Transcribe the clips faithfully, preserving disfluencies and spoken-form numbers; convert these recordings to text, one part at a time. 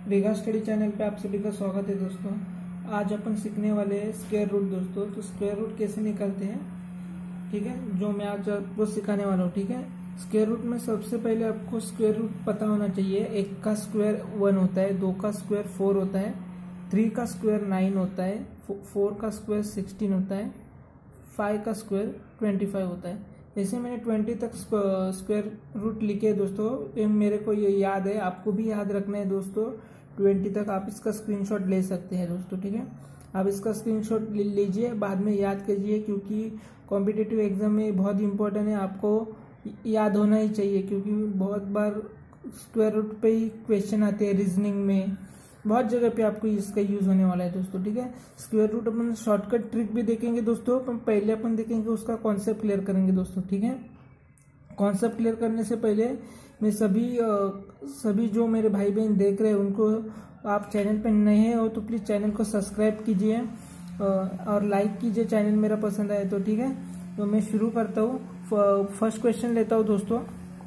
Riga study channel पे आप सभी का स्वागत है दोस्तों। आज अपन सीखने वाले हैं स्क्वायर रूट दोस्तों। तो स्क्वायर रूट कैसे निकालते हैं, ठीक है, जो मैं आज आपको सिखाने वाला हूँ। ठीक है, स्क्वायर रूट में सबसे पहले आपको स्क्वायर रूट पता होना चाहिए। एक का स्क्वायर वन होता है, दो का स्क्वायर फोर होता है, थ्री का स्क्वायर नाइन होता है, फोर का स्क्वायर सिक्सटीन होता है, फाइव का स्क्वायर ट्वेंटी फाइव होता है। ऐसे मैंने ट्वेंटी तक स्क्वायर रूट लिखे दोस्तों। ये मेरे को ये याद है, आपको भी याद रखना है दोस्तों। ट्वेंटी तक आप इसका स्क्रीनशॉट ले सकते हैं दोस्तों। ठीक है, आप इसका स्क्रीनशॉट ले लीजिए, बाद में याद कीजिए, क्योंकि कॉम्पिटिटिव एग्जाम में बहुत इंपॉर्टेंट है, आपको याद होना ही चाहिए। क्योंकि बहुत बार स्क्वायर रूट पे ही क्वेश्चन आते हैं, रीजनिंग में बहुत जगह पे आपको इसका यूज होने वाला है दोस्तों। ठीक है, स्क्वायर रूट अपन शॉर्टकट ट्रिक भी देखेंगे दोस्तों, पर पहले अपन देखेंगे उसका कॉन्सेप्ट क्लियर करेंगे दोस्तों। ठीक है, कॉन्सेप्ट क्लियर करने से पहले मैं सभी आ, सभी जो मेरे भाई बहन देख रहे हैं उनको, आप चैनल पर नए हैं हो तो प्लीज चैनल को सब्सक्राइब कीजिए और लाइक कीजिए चैनल मेरा पसंद आए तो। ठीक है, तो मैं शुरू करता हूँ। फर्स्ट क्वेश्चन लेता हूँ दोस्तों।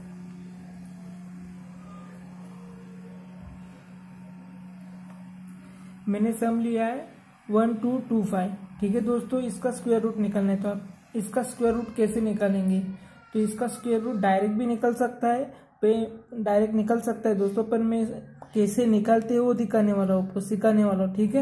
मैंने सम लिया है वन टू टू फाइव। ठीक है दोस्तों, इसका स्क्वायर रूट निकालना है। तो आप इसका स्क्वायर रूट कैसे निकालेंगे? तो इसका स्क्वायर रूट डायरेक्ट भी निकल सकता है, पे डायरेक्ट निकल सकता है दोस्तों, पर मैं कैसे निकालते हैं वो दिखाने वाला हूँ, आपको सिखाने वाला हूँ। ठीक है,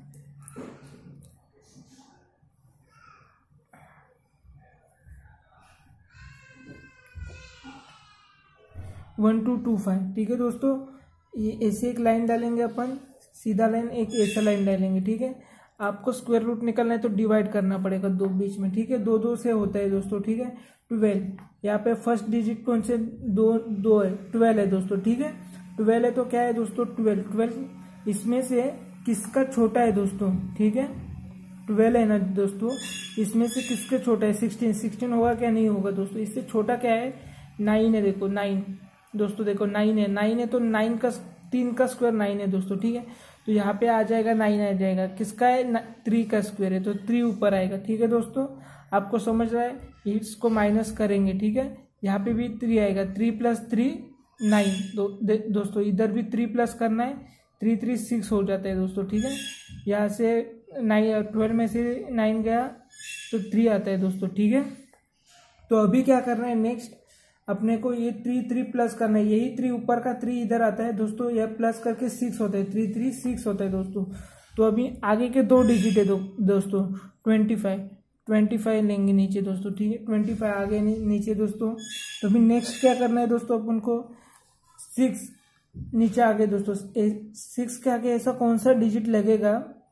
वन टू टू फाइव। ठीक है दोस्तों, ये ऐसे एक लाइन डालेंगे अपन, सीधा लाइन, एक ऐसा लाइन डालेंगे। ठीक है, आपको स्क्वायर रूट निकालना है तो डिवाइड करना पड़ेगा दो बीच में। ठीक है, दो दो से होता है दोस्तों। ठीक है, ट्वेल्व, यहाँ पे फर्स्ट डिजिट कौन से दो दो है, ट्वेल्व है दोस्तों। ठीक है, ट्वेल्व है तो क्या है दोस्तों, ट्वेल्व ट्वेल्व इसमें से किसका छोटा है दोस्तों? ठीक है, ट्वेल्व है ना दोस्तों, इसमें से किसका छोटा है? सिक्सटीन। सिक्सटीन होगा क्या? नहीं होगा दोस्तों। इससे छोटा क्या है? नाइन है। देखो नाइन दोस्तों, देखो नाइन है। नाइन है तो नाइन का तीन का स्क्वायर नाइन है दोस्तों। ठीक है, तो यहाँ पे आ जाएगा नाइन आ जाएगा। किसका है? थ्री का स्क्वायर है, तो थ्री ऊपर आएगा। ठीक है दोस्तों, आपको समझ रहा है? इसको माइनस करेंगे। ठीक है, यहाँ पे भी थ्री आएगा, थ्री प्लस थ्री नाइन। दो, दोस्तों इधर भी थ्री प्लस करना है, थ्री थ्री सिक्स हो जाता है दोस्तों। ठीक है, यहाँ से नाइन, ट्वेल्व में से नाइन गया तो थ्री आता है दोस्तों। ठीक है, तो अभी क्या करना है? नेक्स्ट अपने को ये थ्री थ्री प्लस करना है। यही थ्री ऊपर का थ्री इधर आता है दोस्तों, यह प्लस करके सिक्स होता है, थ्री थ्री सिक्स होता है दोस्तों। तो अभी आगे के दो डिजिट है दो, दोस्तों ट्वेंटी फाइव ट्वेंटी फाइव लेंगे नीचे दोस्तों। ठीक है, ट्वेंटी फाइव आगे नीचे दोस्तों। तो अभी नेक्स्ट क्या करना है दोस्तों? अपन को सिक्स नीचे आगे दोस्तों, सिक्स के आगे ऐसा कौन सा डिजिट लगेगा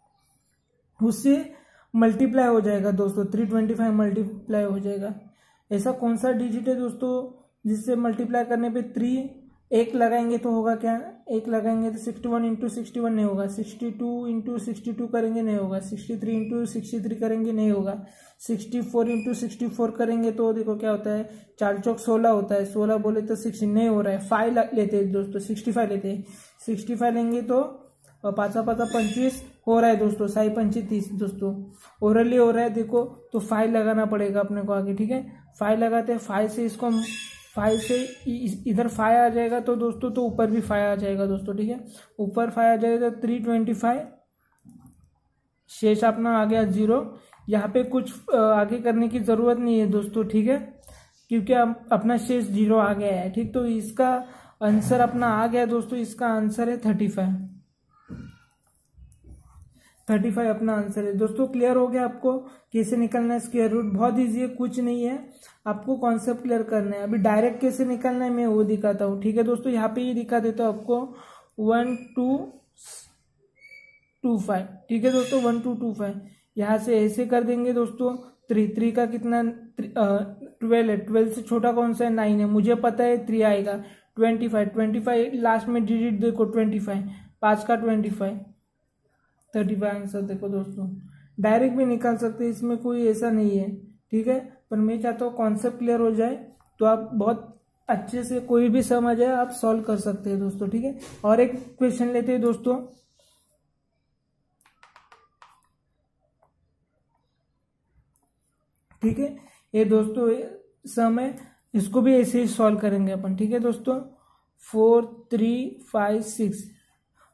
उससे मल्टीप्लाई हो जाएगा दोस्तों, थ्री ट्वेंटी फाइव मल्टीप्लाई हो जाएगा। ऐसा कौन सा डिजिट है दोस्तों जिससे मल्टीप्लाई करने पे थ्री एक लगाएंगे तो होगा क्या? एक लगाएंगे तो sixty one into sixty one नहीं होगा, sixty two into sixty two करेंगे नहीं होगा, sixty three into sixty three करेंगे नहीं होगा, sixty four into sixty four करेंगे तो देखो क्या होता है, चार चौक सोलह होता है, सोलह बोले तो सिक्सटी नहीं हो रहा है, फाइव लेते हैं दोस्तों, सिक्सटी फाइव लेते हैं, सिक्सटी फाइव लेंगे तो पाँचा पाँचा पंचवीस हो रहा है दोस्तों, साई पंची तीस दोस्तों, ओरली हो रहा है देखो, तो फाइव लगाना पड़ेगा अपने को आगे। ठीक है, फाइव लगाते हैं, फाइव से इसको फाइव से इधर फाइव आ जाएगा तो दोस्तों, तो ऊपर भी फाइव आ जाएगा दोस्तों। ठीक है, ऊपर फाइव आ जाएगा तो थ्री ट्वेंटी फाइव, शेष अपना आ गया जीरो। यहाँ पे कुछ आगे करने की जरूरत नहीं है दोस्तों। ठीक है, क्योंकि अपना शेष जीरो आ गया है। ठीक, तो इसका आंसर अपना आ गया दोस्तों, इसका आंसर है थर्टी फाइव थर्टी फाइव अपना आंसर है दोस्तों। क्लियर हो गया आपको कैसे निकलना है स्क्वायर रूट? बहुत इजी है, कुछ नहीं है, आपको कॉन्सेप्ट क्लियर करना है। अभी डायरेक्ट कैसे निकलना है मैं वो दिखाता हूँ। ठीक है दोस्तों, यहाँ पे ही दिखा देता हूँ आपको, वन टू टू फाइव। ठीक है दोस्तों, वन टू टू फाइव यहाँ से ऐसे कर देंगे दोस्तों। थ्री थ्री का कितना? ट्वेल्व है, ट्वेल्व से छोटा कौन सा है? नाइन है, मुझे पता है थ्री आएगा। Twenty five twenty five last में डिजिट देखो, ट्वेंटी फाइव पाँच का twenty five thirty five answer देखो दोस्तों। डायरेक्ट भी निकाल सकते हैं, इसमें कोई ऐसा नहीं है। ठीक है, पर मैं चाहता हूँ कॉन्सेप्ट क्लियर हो जाए तो आप बहुत अच्छे से कोई भी समझ है आप सॉल्व कर सकते हैं दोस्तों। ठीक है, और एक क्वेश्चन लेते हैं दोस्तों। ठीक है, ये दोस्तों सम है, इसको भी ऐसे ही सॉल्व करेंगे अपन। ठीक है दोस्तों, four three five six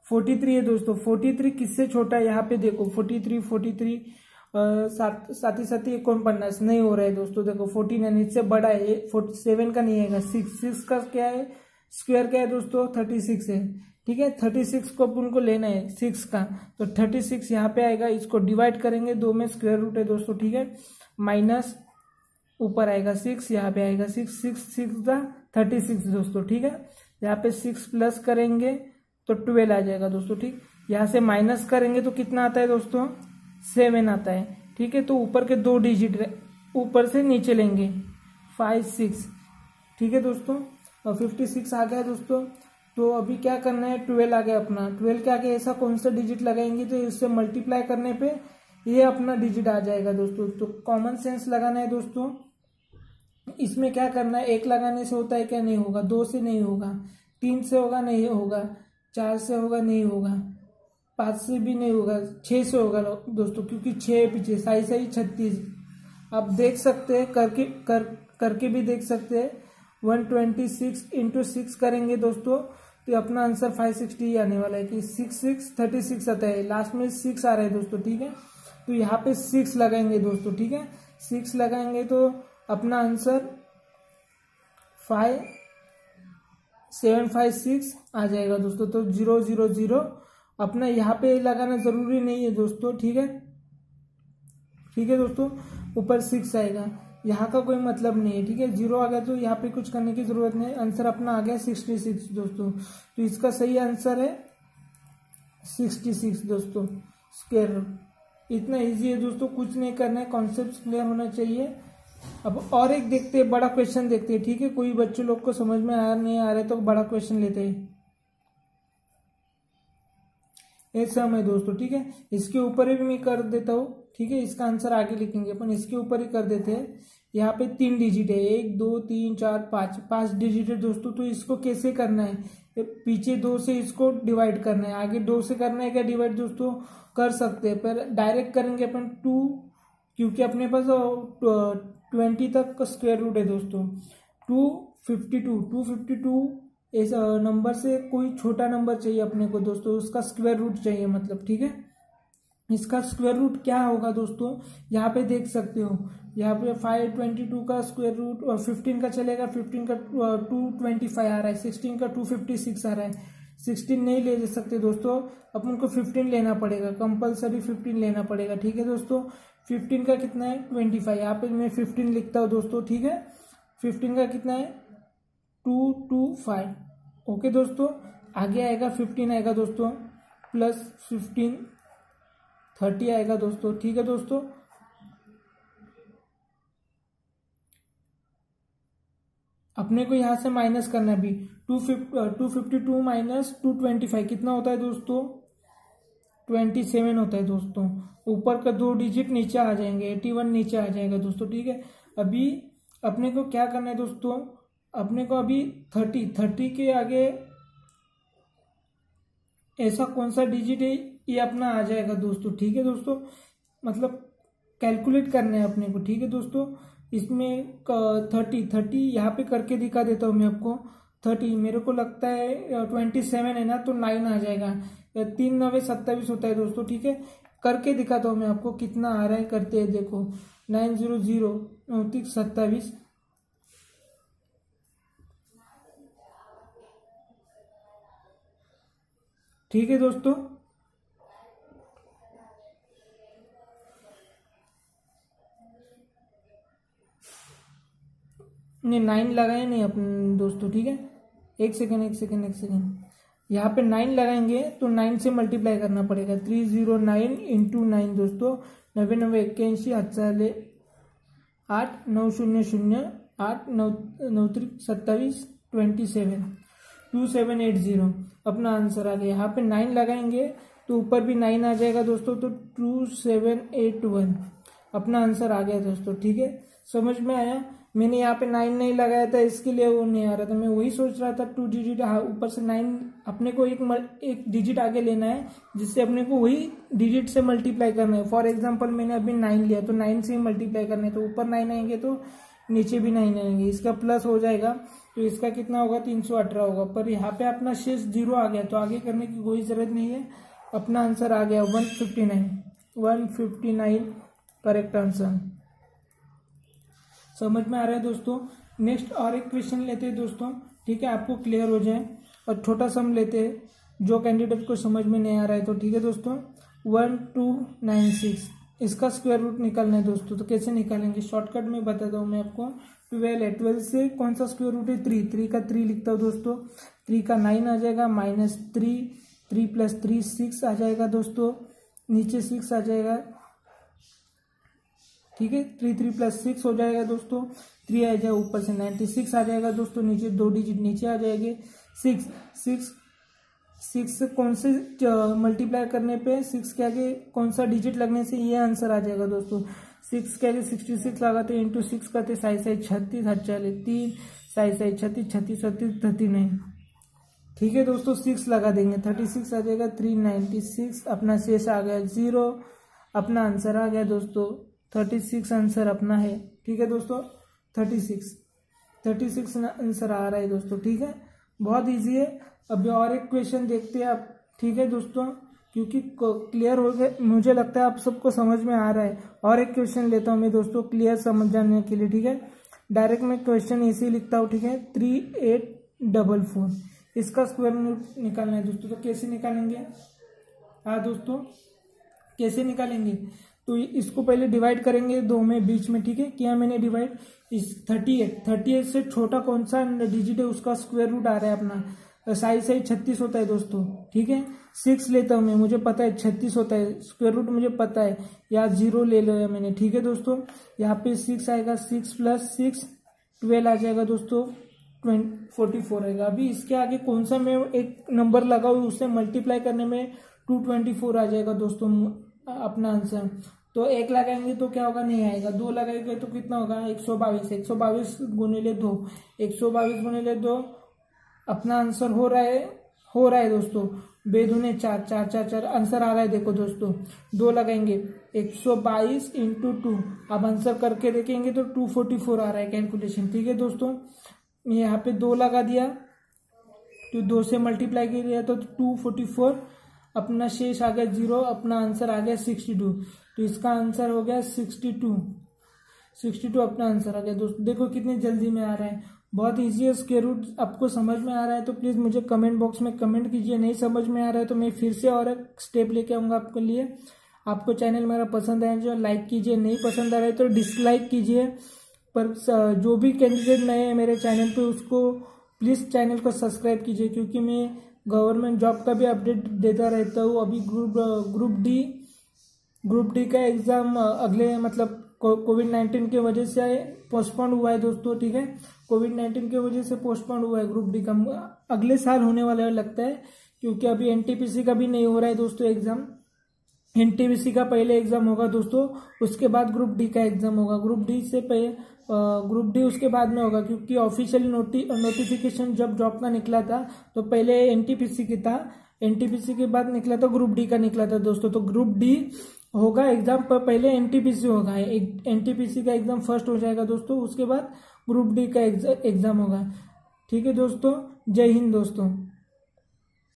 forty three है दोस्तों। फोर्टी थ्री किससे छोटा है, यहाँ पे देखो फोर्टी थ्री फोर्टी थ्री साथ साथ ही साथ ही कौन पन्नास नहीं हो रहा है दोस्तों। देखो फोर्टी नाइन इससे बड़ा है, फोर्टी सेवन का नहीं आएगा। सिक्स सिक्स का क्या है, स्क्वायर क्या है दोस्तों, थर्टी सिक्स है। ठीक है, थर्टी सिक्स को अपन को लेना है सिक्स का, तो थर्टी सिक्स यहाँ पे आएगा। इसको डिवाइड करेंगे दो में, स्क्वायर रूट है दोस्तों। ठीक है, माइनस ऊपर आएगा सिक्स, यहाँ पे आएगा सिक्स, सिक्स सिक्स का थर्टी सिक्स दोस्तों। ठीक है, यहाँ पे सिक्स प्लस करेंगे तो ट्वेल्व आ जाएगा दोस्तों। ठीक, यहाँ से माइनस करेंगे तो कितना आता है दोस्तों, सेवन आता है। ठीक है, तो ऊपर के दो डिजिट ऊपर से नीचे लेंगे, फाइव सिक्स। ठीक है दोस्तों, और फिफ्टी सिक्स आ गया दोस्तों। तो अभी क्या करना है, ट्वेल्व आ गया अपना। ट्वेल्व के आगे ऐसा कौन सा डिजिट लगाएंगे तो इससे मल्टीप्लाई करने पे ये अपना डिजिट आ जाएगा दोस्तों। तो कॉमन सेंस लगाना है दोस्तों। इसमें क्या करना है, एक लगाने से होता है क्या, नहीं होगा। दो से नहीं होगा, तीन से होगा नहीं होगा, चार से होगा नहीं होगा, पाँच से भी नहीं होगा, छः से होगा दोस्तों, क्योंकि छः पीछे साई साई छत्तीस। आप देख सकते हैं, करके कर करके भी देख सकते हैं। One twenty six into six करेंगे दोस्तों तो अपना आंसर फाइव सिक्सटी ही आने वाला है कि सिक्स सिक्स थर्टी सिक्स आता है। लास्ट में सिक्स आ रहा है दोस्तों। ठीक है, तो यहाँ पे सिक्स लगाएंगे दोस्तों। ठीक है, सिक्स लगाएंगे तो अपना answer five seven five six आ जाएगा दोस्तों। तो जीरो जीरो जीरो अपना यहाँ पे लगाना जरूरी नहीं है दोस्तों। ठीक है, ठीक है दोस्तों, ऊपर सिक्स आएगा, यहाँ का कोई मतलब नहीं है। ठीक है, जीरो आ गया तो यहाँ पे कुछ करने की जरूरत नहीं। आंसर अपना आ गया सिक्सटी सिक्स दोस्तों। तो इसका सही आंसर है सिक्सटी सिक्स दोस्तों, स्क्वायर रूट। इतना इजी है दोस्तों, कुछ नहीं करना है, कॉन्सेप्ट क्लियर होना चाहिए। अब और एक देखते हैं, बड़ा क्वेश्चन देखते हैं। ठीक है, कोई बच्चों लोग को समझ में आ नहीं आ रहा है तो बड़ा क्वेश्चन लेते हैं। ये सम है दोस्तों। ठीक है, इसके ऊपर भी मैं कर देता हूँ। ठीक है, इसका आंसर आगे लिखेंगे अपन, इसके ऊपर ही कर देते हैं। यहाँ पे तीन डिजिट है, एक दो तीन चार पाँच, पाँच डिजिट है दोस्तों। तो इसको कैसे करना है, पीछे दो से इसको डिवाइड करना है, आगे दो से करना है क्या डिवाइड दोस्तों, कर सकते हैं, पर डायरेक्ट करेंगे अपन टू, क्योंकि अपने पास ट्वेंटी तक का स्क्वायर रूट है दोस्तों। Two fifty two two fifty two इस नंबर से कोई छोटा नंबर चाहिए अपने को दोस्तों, उसका स्क्वायर रूट चाहिए मतलब। ठीक है, इसका स्क्वायर रूट क्या होगा दोस्तों, यहाँ पे देख सकते हो। यहाँ पे फाइव ट्वेंटी टू का स्क्वायर रूट और फिफ्टीन का चलेगा, फिफ्टीन का टू ट्वेंटी फाइव आ रहा है, सिक्सटीन का टू फिफ्टी सिक्स आ रहा है। सिक्सटीन नहीं ले सकते दोस्तों, अपन को फिफ्टीन लेना पड़ेगा, कंपलसरी फिफ्टीन लेना पड़ेगा। ठीक है दोस्तों, फिफ्टीन का कितना है ट्वेंटी फाइव, यहाँ पे मैं फिफ्टीन लिखता हूँ दोस्तों। ठीक है, फिफ्टीन का कितना है टू टू फाइव। ओके दोस्तों, आगे आएगा फिफ्टीन आएगा दोस्तों, प्लस फिफ्टीन थर्टी आएगा दोस्तों। ठीक है दोस्तों, अपने को यहां से माइनस करना भी, two fifty two minus two twenty five कितना होता है दोस्तों, ट्वेंटी सेवन होता है दोस्तों। ऊपर का दो डिजिट नीचे आ जाएंगे, एटी वन नीचे आ जाएगा दोस्तों। ठीक है, अभी अपने को क्या करना है दोस्तों, अपने को अभी थर्टी थर्टी के आगे ऐसा कौन सा डिजिट है ये अपना आ जाएगा दोस्तों। ठीक है दोस्तों, मतलब कैलकुलेट करना है अपने को। ठीक है दोस्तों, इसमें थर्टी थर्टी यहाँ पे करके दिखा देता हूँ मैं आपको। थर्टी मेरे को लगता है ट्वेंटी सेवन है ना, तो नाइन आ जाएगा। तीन नवे सत्ताईस होता है दोस्तों। ठीक है, करके दिखाता हूँ मैं आपको कितना आ रहा है, करते हैं देखो। नाइन जीरो जीरो उनतीस सत्ताईस, ठीक है दोस्तों। नहीं, नाइन लगाए नहीं अपने दोस्तों। ठीक है, एक सेकेंड एक सेकेंड एक सेकेंड यहाँ पे नाइन लगाएंगे तो नाइन से मल्टीप्लाई करना पड़ेगा। Three zero nine into nine दोस्तों, नब्बे नब्बे इक्यासी हाथ चाले आठ, नौ शून्य शून्य आठ, नौ नौ त्रिक सत्ताईस, twenty seven, two seven eight zero अपना आंसर आ गया। यहाँ पे नाइन लगाएंगे तो ऊपर भी नाइन आ जाएगा दोस्तों, तो टू सेवन एट वन अपना आंसर आ गया दोस्तों। ठीक है, समझ में आया। मैंने यहाँ पे नाइन नहीं लगाया था, इसके लिए वो नहीं आ रहा था। मैं वही सोच रहा था टू डिजिट ऊपर से नाइन, अपने को एक एक डिजिट आगे लेना है जिससे अपने को वही डिजिट से मल्टीप्लाई करना है। फॉर एग्जांपल मैंने अभी नाइन लिया तो नाइन से ही मल्टीप्लाई करना है, तो ऊपर नाइन आएंगे तो नीचे भी नाइन आएंगे, इसका प्लस हो जाएगा तो इसका कितना होगा तीन सौ अठारह होगा। पर यहाँ पे अपना शेष जीरो आ गया तो आगे करने की कोई जरूरत नहीं है, अपना आंसर आ गया one fifty nine. One fifty nine correct answer. समझ में आ रहा है दोस्तों। नेक्स्ट और एक क्वेश्चन लेते हैं दोस्तों, ठीक है, आपको क्लियर हो जाए। और छोटा सम लेते हैं जो कैंडिडेट को समझ में नहीं आ रहा है तो, ठीक है दोस्तों। वन टू नाइन सिक्स इसका स्क्वायर रूट निकालना है दोस्तों, तो कैसे निकालेंगे आपको में बताता हूँ मैं आपको। ट्वेल्व है, ट्वेल्व से कौन सा स्क्वायर रूट है थ्री, थ्री का थ्री लिखता हूँ दोस्तों, थ्री का नाइन आ जाएगा minus three, three plus three six आ जाएगा दोस्तों, नीचे सिक्स आ जाएगा, ठीक है, थ्री थ्री प्लस सिक्स हो जाएगा दोस्तों, थ्री आ जाएगा ऊपर से नाइन्टी सिक्स आ जाएगा दोस्तों, नीचे दो डिजिट नीचे आ जाएंगे, सिक्स सिक्स सिक्स से कौन से मल्टीप्लाई करने पे सिक्स के आगे कौन सा डिजिट लगने से ये आंसर आ जाएगा दोस्तों। सिक्स के आगे सिक्सटी सिक्स लगाते इंटू सिक्स करते साई साई छत्तीस हचाले तीन साई साई छत्तीस छत्तीस छत्तीस थर्टी नाइन, ठीक है दोस्तों। सिक्स लगा देंगे थर्टी सिक्स आ जाएगा, थ्री नाइन्टी सिक्स अपना शेष आ गया जीरो, अपना आंसर आ गया दोस्तों थर्टी सिक्स आंसर अपना है, ठीक है दोस्तों। Thirty six thirty six answer आ रहा है दोस्तों, ठीक है, बहुत इजी है। अभी और एक क्वेश्चन देखते हैं आप, ठीक है दोस्तों, क्योंकि क्लियर हो गया मुझे लगता है आप सबको समझ में आ रहा है। और एक क्वेश्चन लेता हूँ मैं दोस्तों क्लियर समझ जाने के लिए, ठीक है। डायरेक्ट मैं क्वेश्चन ऐसे लिखता हूँ, ठीक है, थ्री एट डबल फोर इसका स्क्वायर रूट निकालना है दोस्तों। तो कैसे निकालेंगे, हाँ दोस्तों कैसे निकालेंगे, तो इसको पहले डिवाइड करेंगे दो में बीच में, ठीक है, किया मैंने डिवाइड। इस थर्टी एट थर्टी एट से छोटा कौन सा डिजिट है उसका स्क्वायर रूट आ रहा है अपना, साई साई छत्तीस होता है दोस्तों, ठीक है। सिक्स लेता हूँ मैं, मुझे पता है छत्तीस होता है, स्क्वायर रूट मुझे पता है, या जीरो ले लिया मैंने, ठीक है दोस्तों। यहाँ पे सिक्स आएगा, सिक्स प्लस सिक्स ट्वेल्व आ जाएगा दोस्तों, ट्वेंटी फोर्टी फोर आएगा। अभी इसके आगे कौन सा मैं एक नंबर लगाऊँ उससे मल्टीप्लाई करने में टू ट्वेंटी फोर आ जाएगा दोस्तों अपना आंसर। तो एक लगाएंगे तो क्या होगा, नहीं आएगा, दो लगाएंगे तो कितना होगा एक सौ बाईस, एक सौ बाईस गुने दो, एक सौ बाईस गुने दो अपना आंसर हो रहा है हो रहा है दोस्तों बेदुने चार, चार चार चार आंसर आ रहा है देखो दोस्तों। दो लगाएंगे एक सौ बाईस इंटू टू, अब आंसर करके देखेंगे तो टू फोर्टी फोर आ रहा है कैलकुलेशन, ठीक है दोस्तों। यहाँ पे दो लगा दिया तो दो से मल्टीप्लाई किया तो टू फोर्टी फोर, अपना शेष आ गया जीरो, अपना आंसर आ गया सिक्सटी टू। तो इसका आंसर हो गया सिक्सटी टू, सिक्सटी टू अपना आंसर आ गया दोस्तों। देखो कितनी जल्दी में आ रहा है, बहुत इजी है। स्क्वायर रूट आपको समझ में आ रहा है तो प्लीज़ मुझे कमेंट बॉक्स में कमेंट कीजिए, नहीं समझ में आ रहा है तो मैं फिर से और एक स्टेप लेके आऊँगा आपके लिए। आपको चैनल मेरा पसंद आए जो लाइक कीजिए, नहीं पसंद आ रहा है तो डिसलाइक कीजिए। पर जो भी कैंडिडेट नए हैं मेरे चैनल पे उसको प्लीज़ चैनल को सब्सक्राइब कीजिए, क्योंकि मैं गवर्नमेंट जॉब का भी अपडेट देता रहता हूँ। अभी group group D group D का एग्ज़ाम अगले मतलब कोविड नाइन्टीन की वजह से पोस्टपोन हुआ है दोस्तों, ठीक है, कोविड नाइन्टीन की वजह से पोस्टपोन हुआ है ग्रुप डी का, अगले साल होने वाला है लगता है, क्योंकि अभी एनटीपीसी का भी नहीं हो रहा है दोस्तों एग्जाम। एनटीपीसी का पहले एग्जाम होगा दोस्तों, उसके बाद ग्रुप डी का एग्जाम होगा। ग्रुप डी से पहले ग्रुप डी उसके बाद में होगा, क्योंकि ऑफिशियल नोटि नोटिफिकेशन जब जॉब का निकला था तो पहले एनटीपीसी की था, एनटीपीसी के बाद निकला था ग्रुप डी का निकला था दोस्तों। तो ग्रुप डी होगा एग्जाम पर पहले एनटीपीसी होगा, एनटीपीसी का एग्जाम फर्स्ट हो जाएगा दोस्तों, उसके बाद ग्रुप डी का एग्जाम होगा, ठीक है दोस्तों। जय हिंद दोस्तों।